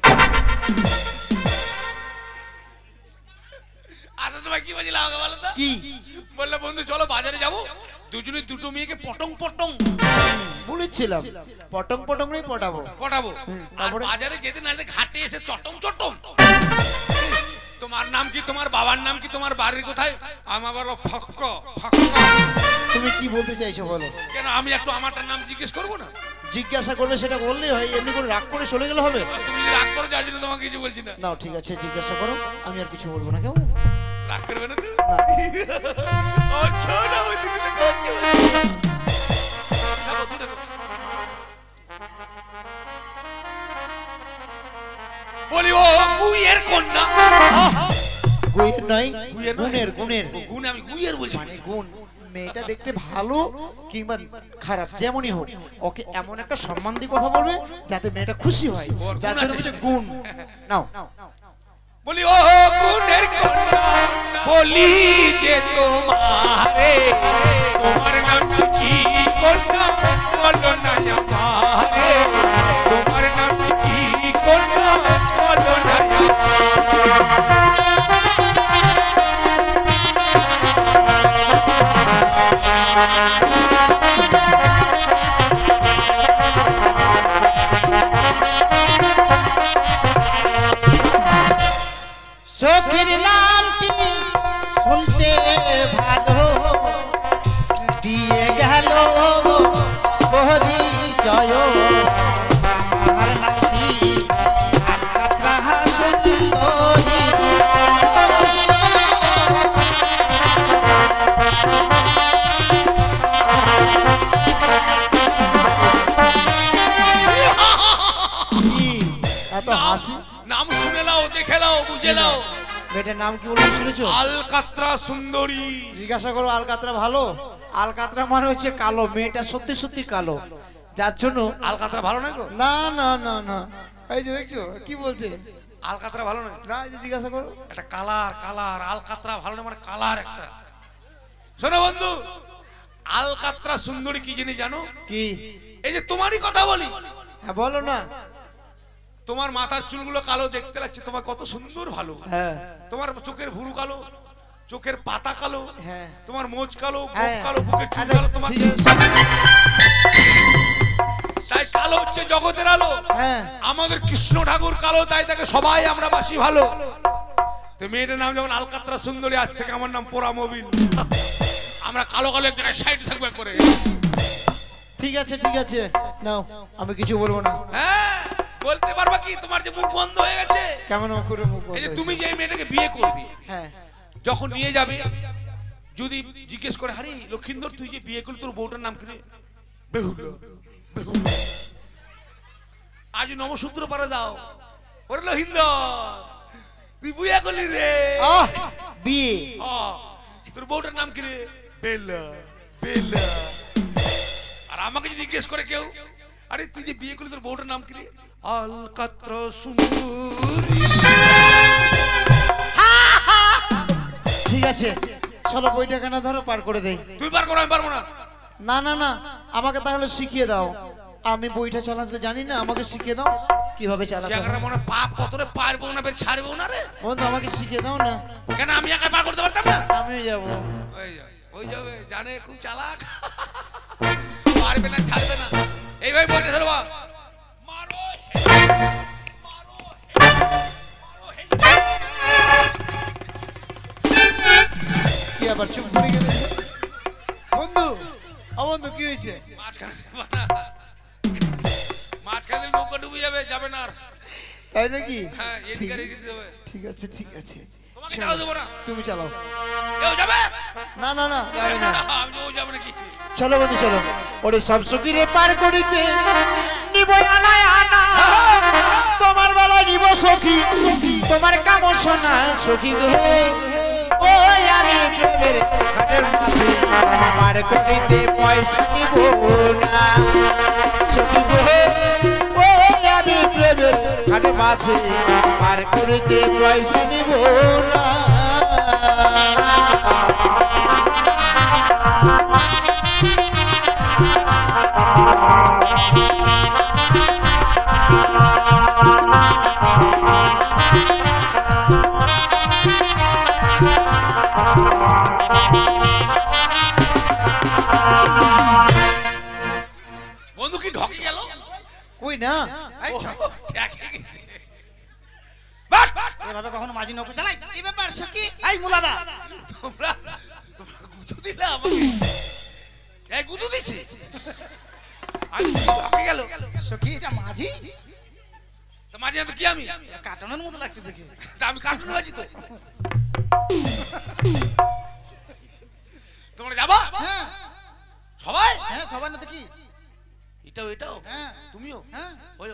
আচ্ছা তোমায় কি বলছিলাম আমাকে বলো তো? কি বললে বন্ধু চলো বাজারে যাবো, দুজনে দুটো মেয়েকে পটং পটং বলেছিলাম? পটং পটং নেই, পটাবো। পটাবো। আর তারপরে? বাজারে যেতে না যেতে ঘাটে এসে চটং চটং। তোমার নাম কি, তোমার বাবার নাম কি, তোমার বাড়ির কোথায়? আমার বলো ফক্ক ফক্ক। তুমি কি বলতে চাইছো বলো? কেন আমি একটু আমারটার নাম জিজ্ঞেস করবো না? জিজ্ঞাসা করবে সেটা বললেই হয়, এমনি করে রাগ করে চলে গেলে হবে? আর তুমি যদি রাগ করো যার জন্য তোমাকে কিছু বলছি না। নাও ঠিক আছে, জিজ্ঞাসা করো, আমি আর কিছু বলবো না। কেমন? রাগ করবে না তো? না। আচ্ছা না ওই দিকে করছি। দেখো, দেখো। বলি ও গুইয়ের কন্যা। গুণের নয়, গুইয়ের নয়? গুণের গুণের গুণ, আমি গুইয়ের বলছি। মানে গুণ। মেয়েটা দেখতে ভালো কিংবা খারাপ যেমনই হোক, ওকে এমন একটা সম্মান দিয়ে কথা বলবে যাতে মেয়েটা খুশি হয়, ওর যার গুণ জন্য আছে। বলছে গুণ। নাও বলি ও গুণের কন্যা, বলি যে তোমারে, তোমার নাম কি কন্যা বলো না আমারে, তোমার নাম কি কন্যা বলো না সখীর নামটি শুনতে ভালো, দিয়ে গেল পরিচয়। আমার নামটি আকাশা সুন্দরী। কি এত হাসি? নাম শুনে নাও, দেখে নাও, বুঝে নাও। মেয়েটার নাম কি বলতে শুনেছো? আলকাত্রা সুন্দরী। জিজ্ঞাসা করো আলকাতরা ভালো? আলকাতরা মানে হচ্ছে কালো, মেয়েটা সত্যি সত্যি কালো, যার জন্য আলকাত্রা ভালো নয় গো? না না না না, এই যে দেখছো কি বলছে? আলকাত্রা ভালো নয়? না, এই যে জিজ্ঞাসা করো। একটা কালার, কালার আলকাত্রা ভালো না, মানে কালার একটা। শোনো বন্ধু, আলকাত্রা সুন্দরী কি জিনিস জানো? কি? এই যে তোমারই কথা বলি, হ্যাঁ বলো না। তোমার মাথার চুলগুলো কালো দেখতে লাগছে, তোমার কত সুন্দর ভালো। হ্যাঁ তোমার চোখের ভুরু কালো, চোখের পাতা কালো, হ্যাঁ তোমার মোচ কালো, বুক হ্যাঁ। কালো, বুকের চুল আচ্ছা, কালো, তোমার ঠিক আছে। তাই কালো হচ্ছে জগতের আলো। হ্যাঁ আমাদের কৃষ্ণ ঠাকুর কালো, তাই তাকে সবাই আমরা বাসি ভালো। তো মেয়েটার নাম যেমন আলকাত্রা সুন্দরী, আজ থেকে আমার নাম পোড়া মোবিল। আমরা কালো কালো এক জায়গায় সাইড থাকবে করে। ঠিক আছে ঠিক আছে, নাও, আমি কিছু বলবো না। হ্যাঁ বলতে পারবা কি? তোমার যে মুখ বন্ধ হয়ে গেছে। কেমন করে মুখ বন্ধ এই যে হয়েছে? তুমি যে এই মেয়েটাকে বিয়ে করবে, হ্যাঁ যখন নিয়ে যাবে, যদি জিজ্ঞেস করে, আরে লক্ষিন্দর তুই যে বিয়ে করলি তোর বউটার নাম কি রে? বেহুলা। বেহুলা। আজ নমসূত্র পারে দাও, ওরে লক্ষিন্দর তুই বিয়ে করলি রে। আহ বিয়ে তোর বউটার নাম কি রে? বেলা। বেলা। আর আমাকে যদি জিজ্ঞেস করে কেউ, আরে তুই যে বিয়ে করলি তোর বউটার নাম কি রে? আলকাত্রা সুন্দরী। ঠিক আছে, চলো বইটা কেনা ধরো, পার করে দেই। তুই পার করো, আমি পারবো না। না না না, আমাকে তাহলে শিখিয়ে দাও, আমি বইটা চালাতে জানি না, আমাকে শিখিয়ে দাও কিভাবে চালাতে জায়গাটা হয়। মনে পাপ কতরে পারবো না, বের ছাড়বো না রে। বন্ধু আমাকে শিখিয়ে দাও না, কেন আমি একা পার করতে পারতাম না? আমিও যাবো। ওই যাবে, জানে খুব চালাক, পারবে না, ছাড়বে না। এই ভাই বইটা ধরবা, মারো মারো মারো। কি আবার চুপ করে গেলে বন্ধু? ও বন্ধু কি হয়েছে? মাঝখানে দেবা না, মাঝখানে দিলে নৌকা ডুবে যাবে, যাবে না আর। তাই নাকি? হ্যাঁ এদিকে আর এদিকে যাবে। ঠিক আছে ঠিক আছে, তোমাকে চালাও দেবো না। তুমি চালাও। কেউ যাবে? না না না, যাবে না। আমি ও যাবে নাকি? চলো বন্ধু চলো। ওরে সব সখীরে পার করিতে নিব আনায় আনা, তোমার বেলায় নিব সখী তোমার কাম শোনা সখী গো। ওই আমি প্রেমের ঘাটের মাঝে পার করিতে পয়সা নিব না সখী গো। ওই আমি প্রেমের ঘাটের মাঝে পার করিতে পয়সা নিব না। বন্ধু কি ঢকে গেল? কই না এভাবে কখনো মাঝি নৌকো চালাই? কি ব্যাপার সখী? এই মুলাদা, তোমরা গুজু দিলে আমাকে। এই গুজু দিছি আমি, ঢকে গেল। সখী এটা মাঝি? তো মাঝে তো কি আমি কার্টুনের মতো লাগছে দেখে। তা আমি কার্টুন হয়েছি তো। তোমরা যাবা হ্যাঁ সবাই? হ্যাঁ সবাই না তো কি? এটাও এটাও হ্যাঁ তুমিও? হ্যাঁ ওই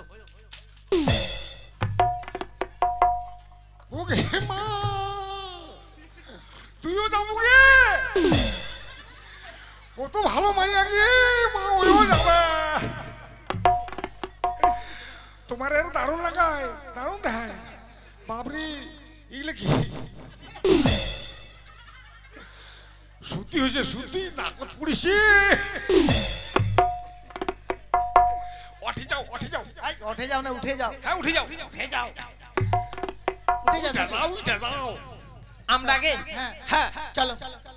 ওকে মা, তুইও যাবো গে? কত ভালো মাইয়া গে মা, ওইও যাবে। তোমার এর দারুণ লাগায়, দারুণ দেখায়। বাবরি এগুলো কি সত্যি হয়েছে? সত্যি নাকত পুড়িছে। উঠে যাও, উঠে যাও। এই, উঠে যাও না উঠে যাও, হ্যাঁ উঠে যাও, উঠে যাও, উঠে যাও, উঠে যাও। আমরা আগে? হ্যাঁ হ্যাঁ চলো।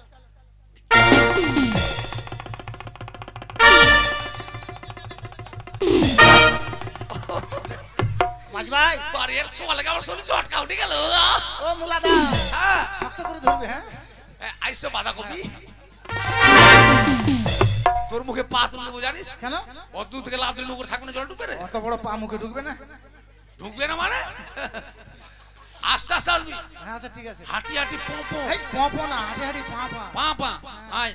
মাঝি ভাই, বাড়ির সোয়া লাগে আমার শরীর ঝটকা উঠে গেল। ও মুলাদা, হ্যাঁ শক্ত করে ধরবে। হ্যাঁ আইসো বাঁধাকপি, তোর মুখে পা তুলে দেবো জানিস? কেন? অত দূর থেকে লাভ দিলে উপরে থাকবে না, জল ঢুকবে রে? অত বড় পা মুখে ঢুকবে না? ঢুকবে না মানে আস্তে আস্তে আসবি, হ্যাঁ আচ্ছা ঠিক আছে। হাঁটি হাঁটি পো পো এই পপ না, হাঁটি হাঁটি পা পা। পা পা আয়।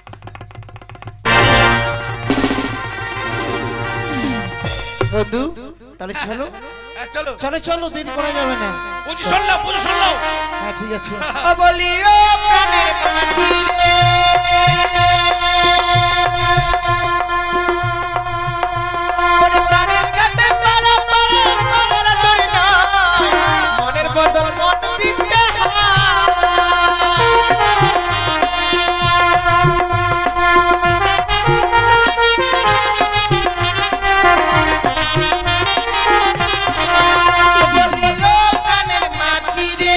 বন্ধু তাহলে চলো চলো চলো চলো, দিন করা যাবে না। পজিশন নাও, পজিশন নাও। হ্যাঁ ঠিক আছে। ও বলি ও প্রাণের মাঝি রে, ওরে প্রাণের কাছে পালা পালা পালা ধরে না, মনের বদল মন দিতে বলি ও প্রাণের মাঝি রে,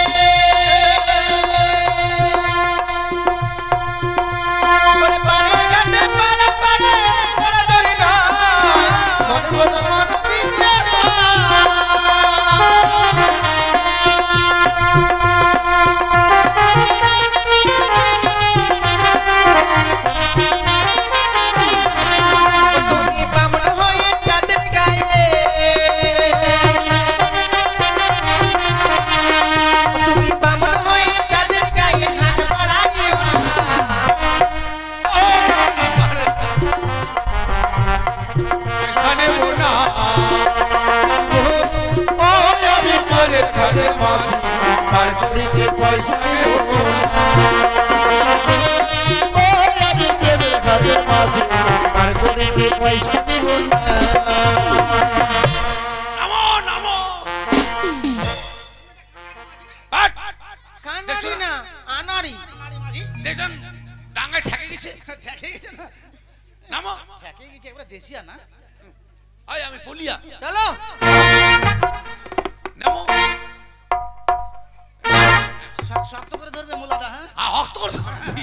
ওরে প্রাণের কাছে পালা পালা পালা ধরে না, মনের বদল মন দিতে তুমি বামন হয়ে চাঁদের গায়ে, তুমি বামন হয়ে চাঁদের গায়ে হাত বাড়াইও এখানে বোনা ও আমি মনের ঘাটের মাঝে পার করিতে পয়সা নেব না। ও আমি প্রেমের ঘাটের মাঝে পার করিতে পয়সা নেব না। নামো নামো। কানারি না আনারি। দেখুন ডাঙ্গায় ঠেকে গেছে। ঠেকে গেছে না? নামো। ঠেকে গেছে, এবার দেশিয়া না? আয় আমি বলিয়া। চলো নামো। শক্ত করে ধরবে মুলাদা। হ্যাঁ হক্ত করছি।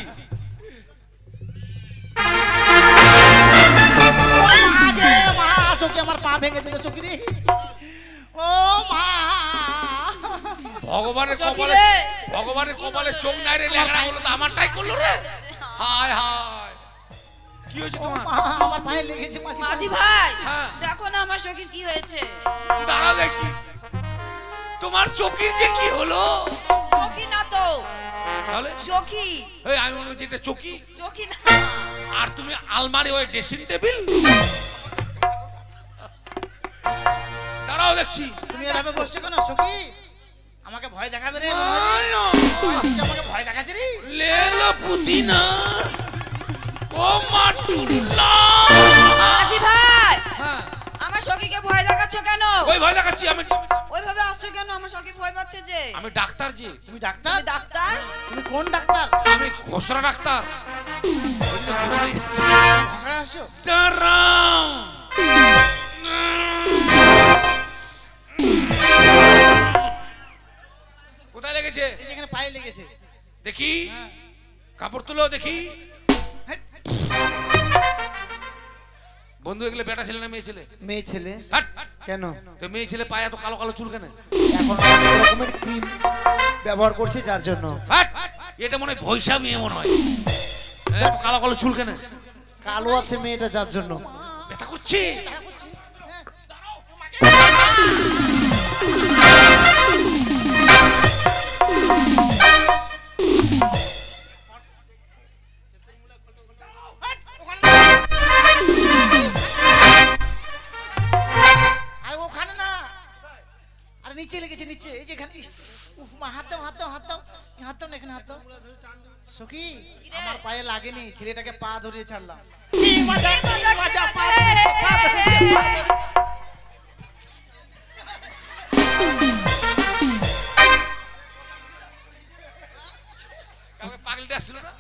আগে মা, সখী আমার পা ভেঙে দিল সখী রে। ও মা, ভগবানের কপালে, ভগবানের কপালে চোখ নাই রে, ল্যাংড়া হলো তো আমারটাই করলো রে। হায় হায়, কি হয়েছে তোমার? মা, আমার পায়ে লেগেছে মাঝি মাঝি ভাই হ্যাঁ। দেখো না আমার সখীর কি হয়েছে। দাঁড়াও দেখছি তোমার চোখের যে কি হলো। চকি না তো, তাহলে চকি এই আমি মনে হচ্ছে এটা চকি। চকি না, আর তুমি আলমারি ওই ড্রেসিং টেবিল দাঁড়াও দেখছি তুমি এভাবে বসছো কেন সখী? আমাকে ভয় দেখাবে রে তুই আমাকে ভয় দেখাচ্ছিস রে? লেলো পুদিনা ও মাটুল্লা মাঝি ভাই হ্যাঁ আমার সখীকে ভয় দেখাচ্ছ কেন? ওই ভয় দেখাচ্ছি আমি ওইভাবে আসছো কেন? আমার সখী ভয় পাচ্ছে যে। আমি ডাক্তার জি তুমি ডাক্তার? তুমি ডাক্তার? তুমি কোন ডাক্তার? আমি ঘোষরা ডাক্তার ভাষায় আসছো? দাঁড়াও কোথায় লেগেছে? এই যে এখানে পায়ে লেগেছে। দেখি কাপড় তুলো দেখি বন্ধু এগুলো বেটা ছেলে না মেয়ে ছেলে? মেয়ে ছেলে। হাট! কেন? তো মেয়ে ছেলে পায়ে এত কালো কালো চুল কেন? এখন অনেক রকমের ক্রিম ব্যবহার করছে যার জন্য। হাট! এটা মনে হয় ভৈসা মেয়ে মনে হয় এত কালো কালো চুল কেন? কালো আছে মেয়েটা যার জন্য। ব্যথা করছে আরে ওখানে না, আরে নিচে লেগেছে নিচে। এই যে এখানে উফ মা হাত দাও হাত দাও হাত দাও হাত দাও না এখানে হাত দাও। সখী আমার পায়ে লাগেনি, ছেলেটাকে পা ধরিয়ে ছাড়লাম। কি মজা কি মজা পা ধরেছে, পা ধরেছে। কালকে পাগলটা আসছিল না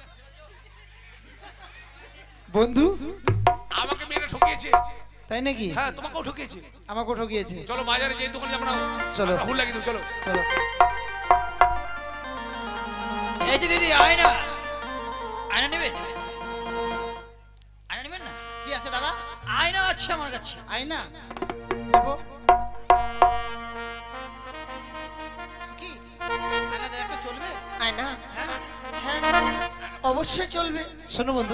বন্ধু আমাকে মেয়েটা ঠকিয়েছে তাই নাকি? হ্যাঁ তোমাকেও ঠকিয়েছে আমাকে ঠকিয়েছে। চলো বাজারে যে দোকানে আমরা চলো। হুল লাগিয়ে দেবো চলো চলো। এই যে দিদি আয়না আয়না নেবে আয়না নেবেন না কি আছে দাদা? আয়না আছে আমার কাছে আয়না নেবো। সখী আয়না দেখ একটা চলবে? আয়না হ্যাঁ অবশ্যই চলবে। শোনো বন্ধু,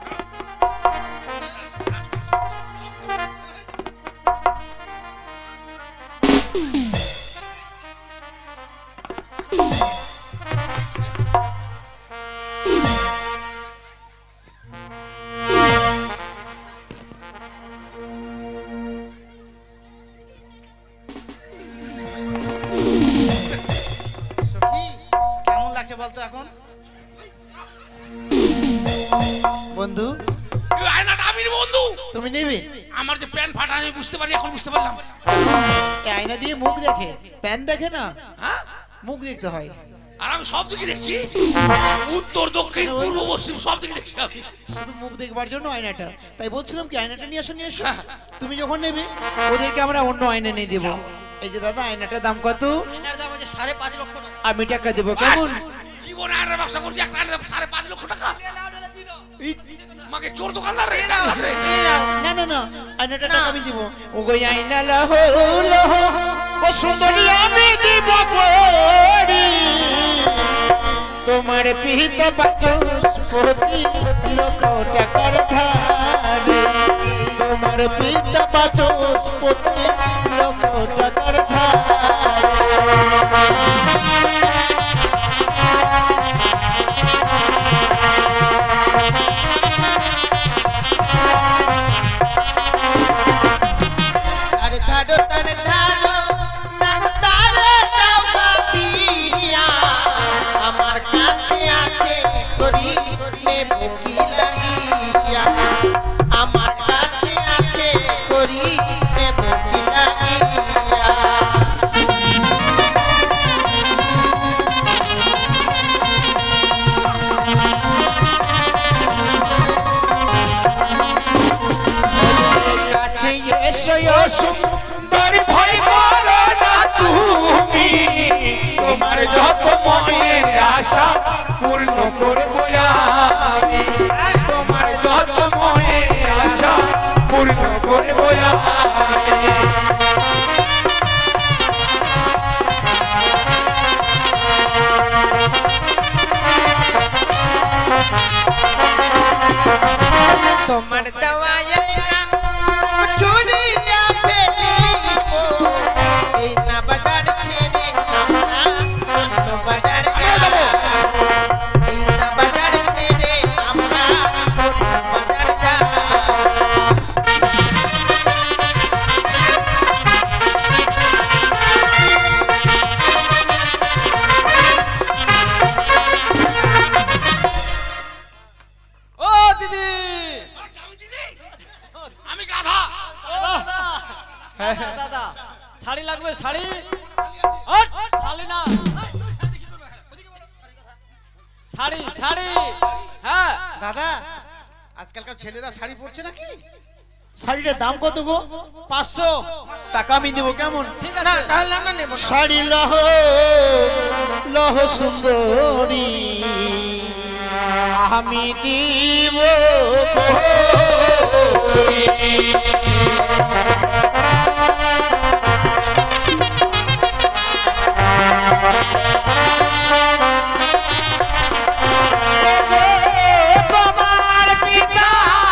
সখী কেমন লাগছে বলতো এখন? বন্ধু এই আয়নাটা আমি নেবো বন্ধু তুমি নেবে? আমার যে প্যান্ট ফাটা আমি বুঝতে পারি এখন বুঝতে পারলাম এই আয়না দিয়ে মুখ দেখে, প্যান দেখে না, হ্যাঁ মুখ দেখতে হয়। আর আমি সব দিকে দেখছি উত্তর দক্ষিণ পূর্ব পশ্চিম সব দিকে দেখছি আমি শুধু মুখ দেখবার জন্য আয়নাটা। তাই বলছিলাম কি আয়নাটা নিয়ে আসো নিয়ে আসো। তুমি যখন নেবে ওদেরকে আমরা অন্য আয়না নিয়ে দেবো। এই যে দাদা আয়নাটার দাম কত? আয়নার দাম হচ্ছে 5.5 লক্ষ টাকা আমি টাকা দেবো কেমন? জীবনে আয়নার ব্যবসা করছি একটা আয়নার 5.5 লক্ষ টাকা আমাকে চোর দোকানদার রে আছে না না না আয়নাটা টাকা আমি দিব। ও গো আয়না লাহো লাহো ও সুন্দরী আমি দিব করি তোমার পিহিত বাচো প্রতি লক্ষ টাকার ধারে তোমার পিহিত বাচো প্রতি লক্ষ টাকার আরে ধারো তারে ধারো নাগ তারে দাও দিয়া আমার কাছে আছে করি নেবো কি লাগিয়া আমার কাছে আছে করি নেবো কি লাগিয়া কাছে এসো সুন্দর ভয় করো না তুমি তোমার যত মনের আশা পূর্ণ করবো আমি তোমার যত মনের আশা পূর্ণ করবো আমি তোমার দেওয়ায় চুরিয়া ফেলিব এই না বাজার ছেড়ে আমরা অন্য বাজার যাব এই না বাজার ছেড়ে আমরা দাদা শাড়ি লাগবে শাড়ি হট, শাড়ি না শাড়ি শাড়ি হ্যাঁ দাদা আজকালকার ছেলেরা শাড়ি পরছে নাকি? শাড়িটার দাম কত গো? 500 টাকা আমি দেবো কেমন? ঠিক না আছে তাহলে আমরা নেব না। শাড়ি লহ লহ সুন্দরী আমি দিব তোমার পিতা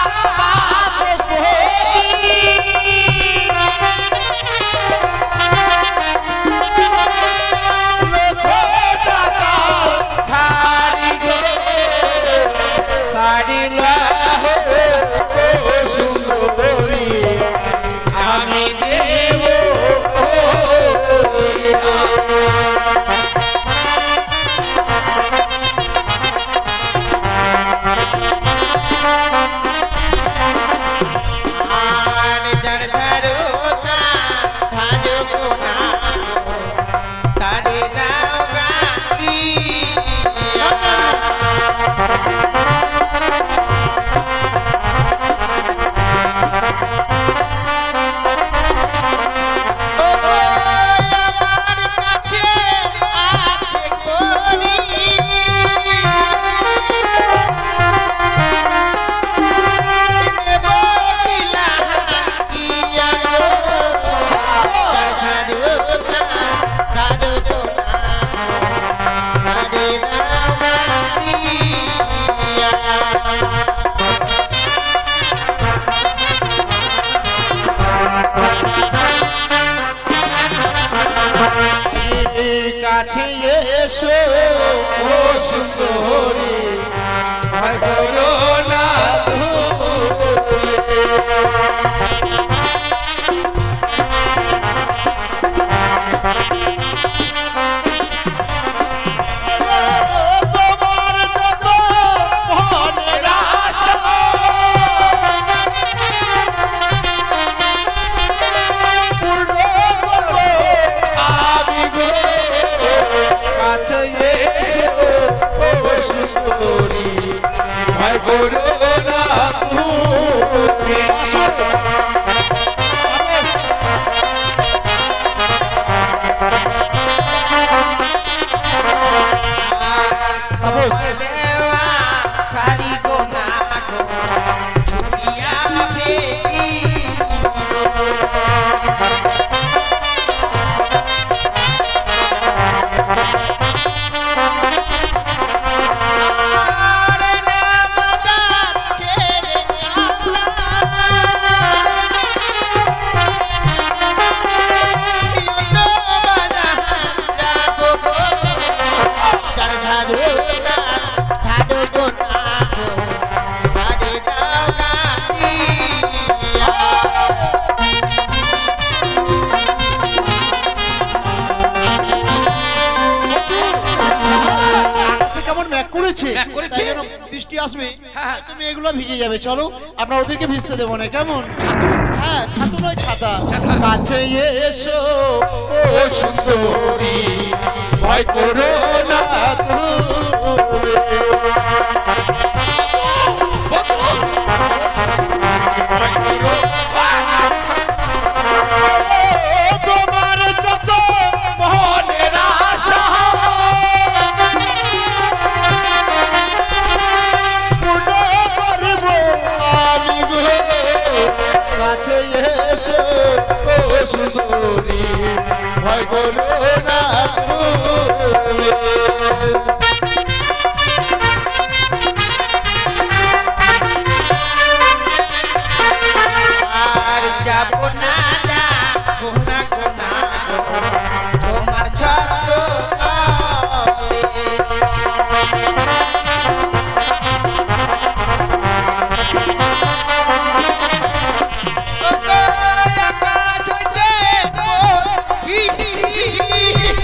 আমি দেব আর যার ধারোতা ভাজো কোনা তারে দাও গাতি আমার কাছে আছে করি কাছে এসো ও সুন্দরী ভয় করো না তোমার যত মনের আশা পূর্ণ করবো আমি গো কাছে এসো ও সুন্দরী ভয় করো না তুমি সারি গোনা ঝুঁকিয়া ফেরি কেমন ম্যাক করেছে ম্যাক করেছে? তাই জন্য বৃষ্টি আসবে হ্যাঁ। তুমি এগুলো ভিজে যাবে চলো আমরা ওদেরকে ভিজতে দেবো না কেমন হ্যাঁ ছাতু নয় ছাতা কাছে এসো ও সুন্দরী ভয় করো না তোমার যত মনের আশা পূর্ণ করব আমি গো কাছে এসো ও সুন্দরী ভয় করো না তুমি আর যাব না যাবো না কোনা তোমার ছত্র আকাশ হইতে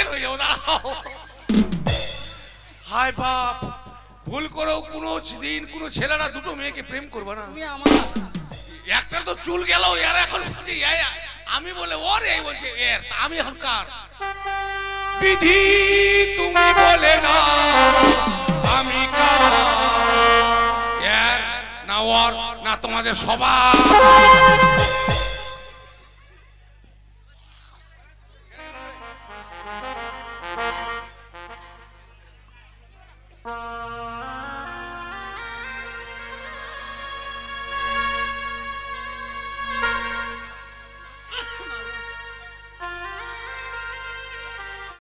অজ্ঞান হয়ে যাবো দাঁড়াও হায় বাপ ভুল করেও কোনো দিন কোনো ছেলেরা দুটো মেয়েকে প্রেম করবে না তুমি আমার একটা তো চুল গেল এর এখন বলছি, আমি বলে ওর এই বলছে এর তা আমি এখন কার বিধি তুমি বলে না আমি কার এর না ওর না তোমাদের সবার